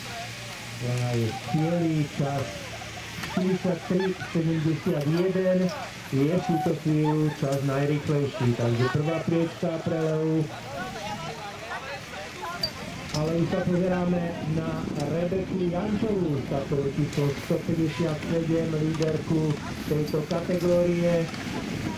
je skvělý čas 43,71 je v túto chvíľu čas najrýchlejší, takže prvá priečka pre Leu. Ale už sa pozeráme na Rebeku Jančovú, startové číslo 157, líderku tejto kategórie.